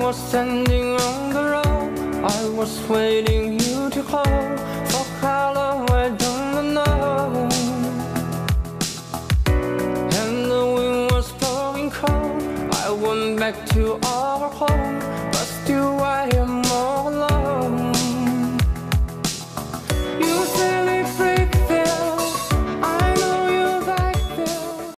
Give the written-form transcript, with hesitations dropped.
was standing on the road, I was waiting you to call. For how long I don't know. And the wind was blowing cold, I went back to our home.